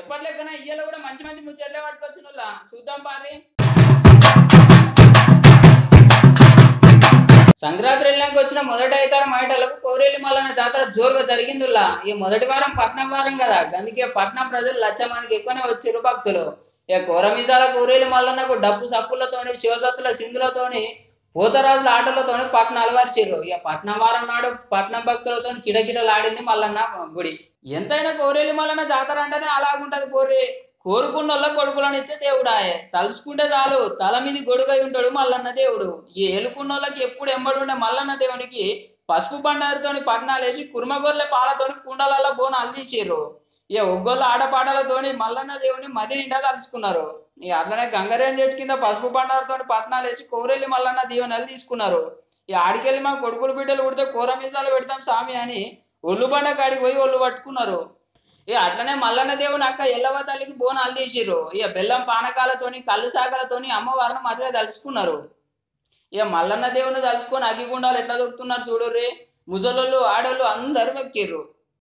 ఎప్పటిలెక్కన ఇయ్యలో కూడా మంచి మంచి ముచ్చట్లే పట్టుకొచ్చినోళ్ళ చూద్దాం పారి. సంక్రాంతి వెళ్ళాక వచ్చిన మొదటి ఐతారం మైటలకు కోరేలి మల్లన్న జాతర జోరుగా జరిగిందిలా. ఈ మొదటి వారం పట్నం వారం కదా, అందుకే పట్నం ప్రజలు 1,00,000 మందికి ఎక్కువనే వచ్చిరు భక్తులు. ఇక కోరమిజాల కోరేలి మల్లన్నకు డప్పు సప్పులతోని శివసత్తుల సింధులతోని పూతరాజుల ఆటలతోని పట్నం అలవరిచిర్రు. ఇక పట్నం వారం నాడు పట్నం భక్తులతో కిటకిటలాడింది మల్లన్న గుడి. ఎంతైనా కోరేలి మల్లన్న జాతర అంటేనే అలాగుంటది పోర్రి. కోరుకున్న వాళ్ళ కొడుకులను ఇచ్చే దేవుడాయే. తలుసుకుంటే చాలు తల మీద గొడుగై ఉంటాడు మల్లన్న దేవుడు. ఈ ఏలుకున్న వాళ్ళకి ఎప్పుడు ఎంబడుండే మల్లన్న దేవునికి పసుపు బండారితోని పట్నాలేసి కుర్మగొర్రె పాలతోని కుండలలో బోనాలు తీసిర్రు. ఇక ఒగ్గోళ్ళ ఆడపాటలతోని మల్లన్న దేవుని మది నిండా తలుసుకున్నారు. ఇక అట్లనే గంగరేణి చెట్టు కింద పసుపు బండారుతోని పట్నాలేసి కోరెల్లి మల్లన్న దీవెనలు తీసుకున్నారు. ఈ ఆడికెళ్ళి మా కొడుకులు బిడ్డలు పుడితే కూర మీసాలు పెడతాం స్వామి అని ఒళ్ళు బండ కాడికి పోయి ఒళ్ళు పట్టుకున్నారు. ఇక అట్లనే మల్లన్న దేవుని అక్క ఎల్లవ తల్లికి బోనాలు తీసిర్రు. ఇక బెల్లం పానకాలతోని కళ్ళు సాగలతోని అమ్మవారిని మధ్యలో తలుచుకున్నారు. ఇక మల్లన్న దేవుని తలుచుకొని అగ్గిగుండాలు ఎట్లా దొక్కుతున్నారు చూడుర్రి. ముసలోళ్ళు ఆడోళ్ళు అందరూ దొక్కిర్రు.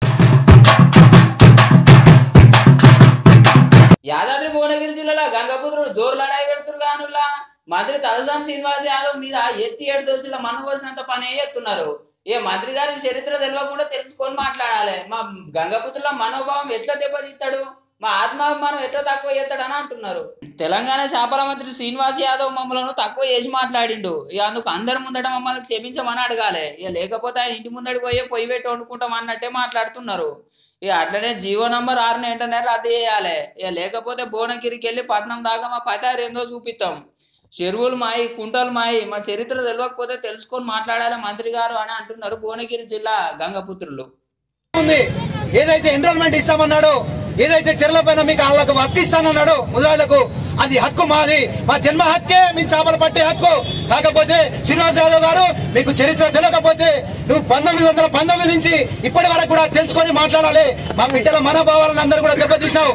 యాదాద్రి భువనగిరి జిల్లాలో గంగపుత్రుడు జోరు లడాయి పెడుతురు గానుల్లా. మంత్రి తలసాని శ్రీనివాస్ యాదవ్ మీద ఎత్తి 7 దోసుల మన్ను పోసినంత పని ఎత్తున్నారు. ఏ మంత్రి గారికి చరిత్ర తెలియకుండా తెలుసుకొని మాట్లాడాలి. మా గంగపుత్రుల మనోభావం ఎట్లా దెబ్బతీస్తాడు, మా ఆత్మాభిమానం ఎట్లా తక్కువ చేస్తాడని అంటున్నారు. తెలంగాణ చేపల మంత్రి శ్రీనివాస్ యాదవ్ మమ్మల్ని తక్కువ చేసి మాట్లాడిండు. ఇక అందుకు అందరి ముందట మమ్మల్ని క్షమించమని అడగాలి. ఇక లేకపోతే ఆయన ఇంటి ముందడికి పోయే పొయ్యి పెట్టి వండుకుంటాం అన్నట్టే మాట్లాడుతున్నారు. ఇక అట్లనే జీవో నంబర్ 6 వెంటనే రద్దు చేయాలి. ఇక లేకపోతే భువనగిరికి వెళ్ళి పట్నం దాకా మా పతారు ఏందో చూపిస్తాం. చెరువులు మాయి కుంటలు మాయి మా చరిత్ర తెలియకపోతే తెలుసుకొని మాట్లాడాలి మంత్రి గారు అని అంటున్నారు భువనగిరి జిల్లా గంగపుత్రులు. ఏదైతే ఎన్రోల్మెంట్ ఇస్తామన్నాడో, ఏదైతే చెర్ల పైన మీకు వాళ్ళకు వర్తిస్తానన్నాడో ముదాలకు, అది హక్కు మాది. మా జన్మ హక్కే మీ చేపలు పట్టే హక్కు. కాకపోతే శ్రీనివాస్ యాదవ్ గారు మీకు చరిత్ర తెలియకపోతే నువ్వు 1919 నుంచి ఇప్పటి వరకు కూడా తెలుసుకొని మాట్లాడాలి. మా బిడ్డల మనోభావాలను అందరూ కూడా దెబ్బతీసావు.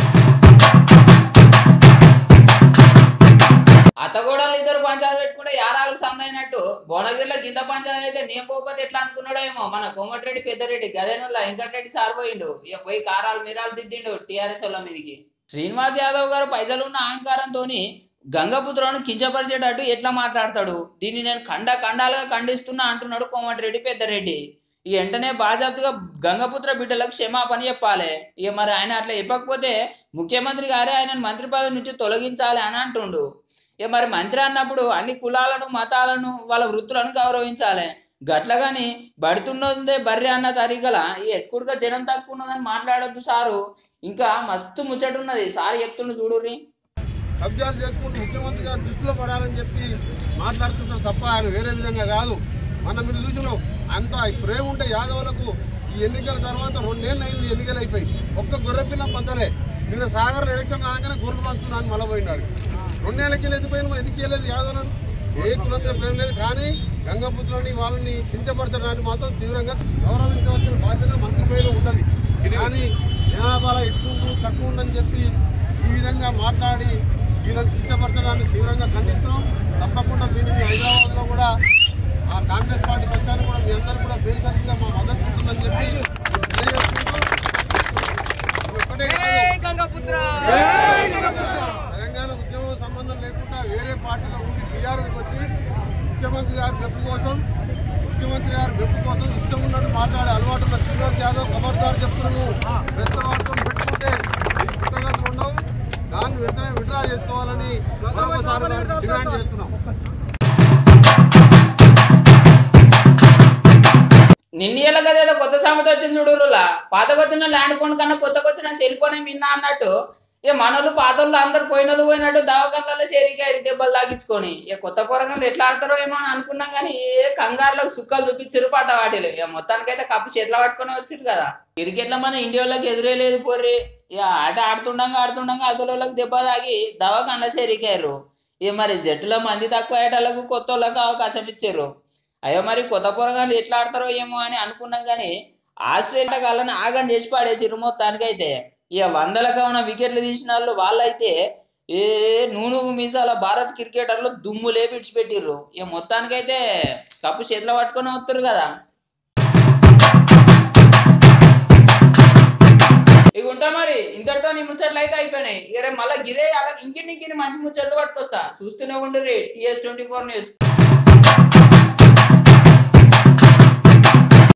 అత్తగోడలు ఇద్దరు పంచాయతీ పెట్టుకుంటే యారాలకు సందైనట్టు భువనగిరిలో గింత పంచాయతీ అయితే నేను పోతే ఎట్లా అనుకున్నాడో ఏమో మన కోమటిరెడ్డి పెద్దరెడ్డి గదేనుల్లా వెంకటరెడ్డి సార్ పోయిండు. ఇక పోయి కారాలు మీరాలు దిద్దిండు టీఆర్ఎస్ వాళ్ళ మీదకి. శ్రీనివాస్ యాదవ్ గారు పైసలున్న అహంకారంతో గంగపుత్రులను కించపరిచేటట్టు ఎట్లా మాట్లాడతాడు. దీన్ని నేను ఖండాలుగా ఖండిస్తున్నా అంటున్నాడు కోమటిరెడ్డి పెద్దరెడ్డి. ఈ వెంటనే బాధ్యతగా గంగపుత్ర బిడ్డలకు క్షమాపణ చెప్పాలి. ఇక మరి ఆయన అట్లా చెప్పకపోతే ముఖ్యమంత్రి గారే ఆయన మంత్రి పదవి నుంచి తొలగించాలి అని అంటుండు. ఇక మరి మంత్రి అన్నప్పుడు అన్ని కులాలను మతాలను వాళ్ళ వృత్తులను గౌరవించాలి. గట్లగాని బడుతున్నదే బర్రె అన్న తరీగల ఈ ఎక్కువగా జనం తక్కువ ఉన్నదని మాట్లాడొద్దు సారు. ఇంకా మస్తు ముచ్చటున్నది సార్ చెప్తుండ్రు చూడుర్రి. కబ్జాలు చేసుకుంటూ ముఖ్యమంత్రి గారు దృష్టిలో పడాలని చెప్పి మాట్లాడుతుంటారు తప్ప ఆయన వేరే విధంగా కాదు. మనం మీరు చూసినాం అంత ప్రేమ ఉంటే యాదవులకు ఈ ఎన్నికల తర్వాత 2 ఏళ్ళు అయింది ఎన్నికలు అయిపోయి ఒక్క గొర్రెపిల్ల పంచలే. నిన్న సాగర్లో ఎలక్షన్ రాగానే గొర్రెలు పంచుతున్నా అని మళ్ళీ పోయినాడు. 2 ఏళ్ళకి ఎత్తిపోయిన ఎన్నిక వెళ్ళలేదు యాదవులను. ఏ కులం మీద ప్రేమ లేదు. కానీ గంగపుత్రులని వాళ్ళని కించపరచడానికి మాత్రం తీవ్రంగా గౌరవించవలసిన బాధ్యత మంత్రి మీద ఉంటుంది. కానీ జనాభాలో ఎక్కువ తక్కువ ఉందని చెప్పి ఈ విధంగా మాట్లాడి వీళ్ళని కించపరచడాన్ని తీవ్రంగా ఖండిస్తున్నాం. తప్పకుండా దీనికి హైదరాబాద్లో కూడా ఆ కాంగ్రెస్ పార్టీ పక్షాన్ని కూడా మీ అందరూ కూడా బేసరిగా మా మద్దతు ఉంటుందని చెప్పి తెలంగాణ ఉద్యమం సంబంధం లేకుండా వేరే పార్టీలో ఉండి టీఆర్ఎస్కి వచ్చి ముఖ్యమంత్రి గారి మెప్పు కోసం ఇష్టం ఉన్నట్టు మాట్లాడే అలవాటు ఉన్న శ్రీనివాస్ యాదవ్ ఖబర్దారు చెప్తున్నాను. పెద్దవాళ్ళతో పెట్టుకుంటే ఈ పుస్తకాలు ఉండవు. దాన్ని వెంటనే విత్డ్రా చేసుకోవాలని మరొకసారి డిమాండ్ చేస్తున్నాం. నిన్న కదేదో కొత్త సామెత వచ్చింది చూడురులా. పాతకొచ్చిన ల్యాండ్ ఫోన్ కన్నా కొత్తకొచ్చిన సెల్ ఫోనే మిన్నా అన్నట్టు ఇక మనోళ్ళు పాతోళ్ళు అందరు పోయినట్టు దవాఖానలలో చేరికారు దెబ్బలు తాగించుకొని. ఇక కొత్త పోరగాళ్ళు ఎట్లా ఆడతారో ఏమో అని అనుకున్నాం కానీ ఏ కంగారులకు సుక్కలు చూపించారు పాట వాటిలు. ఇక మొత్తానికైతే కప్పు చేతిలో పట్టుకొని వచ్చారు కదా. క్రికెట్లో మన ఇండియా వాళ్ళకి ఎదురే లేదు పోర్రి. ఇక ఆట ఆడుతుండగా అసలు వాళ్ళకి దెబ్బ తాగి దవాఖానలో చేరికారు. ఇక మరి జట్టులో మంది తక్కువ ఆటలకు కొత్త వాళ్ళకి అవకాశం ఇచ్చారు. అయ్యో మరి కొత్త పోరగాళ్ళు ఎట్లా ఆడతారో ఏమో అని అనుకున్నాం కానీ ఆస్ట్రేలియా గాళ్ళని ఆగం చేసి పాడేసిర్రు మొత్తానికైతే. ఇక 100లకు ఉన్న వికెట్లు తీసిన వాళ్ళైతే నూనె మీసాల భారత్ క్రికెటర్లు దుమ్ము లేపి ఇడిచిపెట్టిర్రు. ఇక మొత్తానికైతే కప్పు చేతిలో పట్టుకొని వస్తారు కదా. ఇక ఇంకా మరి ఇంతటితో నీ ముచ్చట్లు అయితే అయిపోయినాయి. ఇక రేపు మళ్ళీ గిదే అలా ఇంకిన్ని మంచి ముచ్చట్లు పట్టుకొస్తా. చూస్తూనే ఉండు రే TS24 న్యూస్.